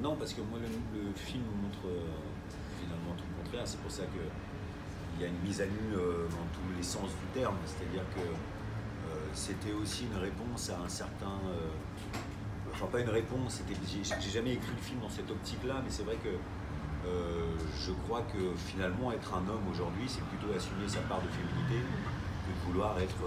Non, parce que moi, le film montre finalement tout le contraire. C'est pour ça qu'il y a une mise à nu dans tous les sens du terme. C'est-à-dire que c'était aussi une réponse à un certain... enfin, pas une réponse, j'ai jamais écrit le film dans cette optique-là, mais c'est vrai que je crois que finalement, être un homme aujourd'hui, c'est plutôt assumer sa part de féminité que de vouloir être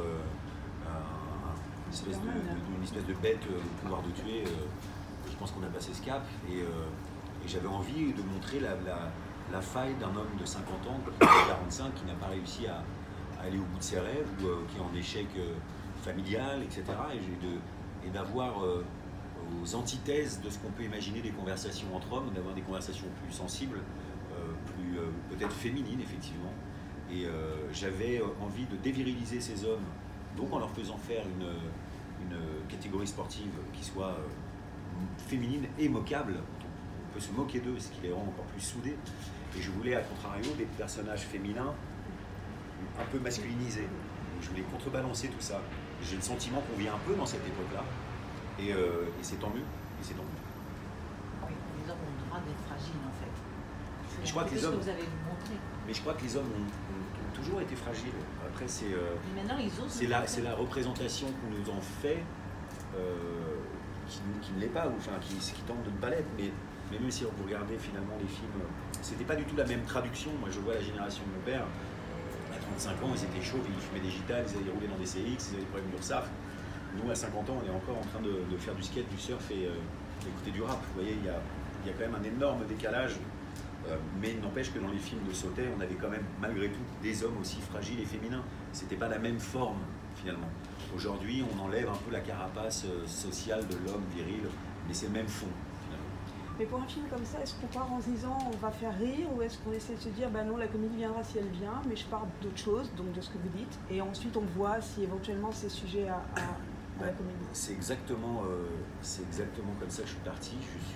une espèce de bête au pouvoir de tuer. Je pense qu'on a passé ce cap et j'avais envie de montrer la faille d'un homme de 50 ans, qui a 45, qui n'a pas réussi à aller au bout de ses rêves ou qui est en échec familial, etc. Et d'avoir aux antithèses de ce qu'on peut imaginer des conversations entre hommes, d'avoir des conversations plus sensibles, plus peut-être féminines effectivement. Et j'avais envie de déviriliser ces hommes, donc en leur faisant faire une catégorie sportive qui soit féminine et moquable. On peut se moquer d'eux, ce qui les rend encore plus soudés. Et je voulais, à contrario, des personnages féminins un peu masculinisés. Je voulais contrebalancer tout ça. J'ai le sentiment qu'on vit un peu dans cette époque-là. Et c'est tant mieux. Et c'est tant mieux. Oui, les hommes ont le droit d'être fragiles, en fait. Je crois que les hommes, vous avez montré. mais je crois que les hommes ont toujours été fragiles. Après, mais maintenant, ils osent. C'est la représentation qu'on nous en fait qui ne l'est pas, ou enfin qui tente de ne pas l'être. Mais même si vous regardez finalement les films, c'était pas du tout la même traduction. Moi, je vois la génération de mon père. À 35 ans, ils étaient chauds, ils fumaient des gitanes, ils allaient rouler dans des CX, ils avaient des problèmes d'URSSAF. Nous, à 50 ans, on est encore en train de faire du skate, du surf et d'écouter du rap. Vous voyez, il y a quand même un énorme décalage. Mais il n'empêche que dans les films de Sautet, on avait quand même, malgré tout, des hommes aussi fragiles et féminins. C'était pas la même forme, finalement. Aujourd'hui, on enlève un peu la carapace sociale de l'homme viril, mais c'est le même fond, finalement. Mais pour un film comme ça, est-ce qu'on part en se disant on va faire rire, ou est-ce qu'on essaie de se dire bah non, la comédie viendra si elle vient, mais je pars d'autre chose, donc de ce que vous dites, et ensuite on voit si éventuellement c'est sujet à la comédie. C'est exactement comme ça que je suis parti.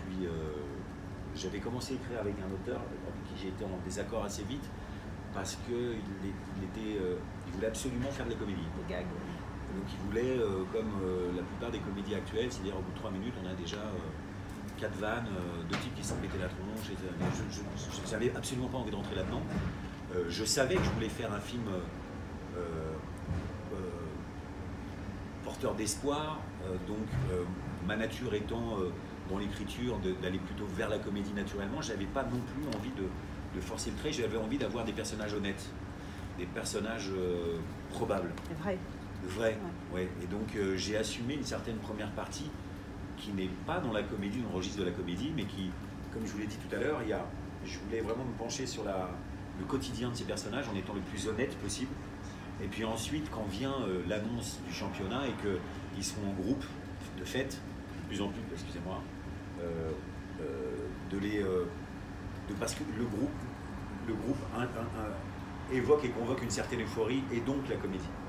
J'avais commencé à écrire avec un auteur avec qui j'ai été en désaccord assez vite parce qu'il voulait absolument faire de la comédie. Des gags. Donc il voulait, comme la plupart des comédies actuelles, c'est-à-dire au bout de 3 minutes, on a déjà 4 vannes, 2 types qui s'en pétaient la tronche. Je n'avais absolument pas envie de rentrer là-dedans. Je savais que je voulais faire un film porteur d'espoir, donc ma nature étant dans l'écriture d'aller plutôt vers la comédie naturellement, j'avais pas non plus envie de forcer le trait, j'avais envie d'avoir des personnages honnêtes, des personnages probables. Vrai. Vrai, ouais. Et donc j'ai assumé une certaine première partie qui n'est pas dans la comédie, dans le registre de la comédie, mais qui, comme je vous l'ai dit tout à l'heure, je voulais vraiment me pencher sur le quotidien de ces personnages en étant le plus honnête possible. Et puis ensuite, quand vient l'annonce du championnat et qu'ils seront en groupe de fait, de plus en plus, excusez-moi, parce que le groupe évoque et convoque une certaine euphorie et donc la comédie.